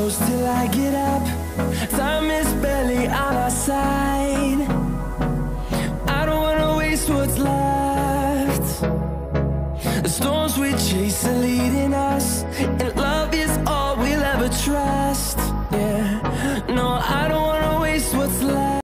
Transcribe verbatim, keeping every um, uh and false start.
close till I get up. Time is barely on our side. I don't wanna waste what's left. The storms we chase are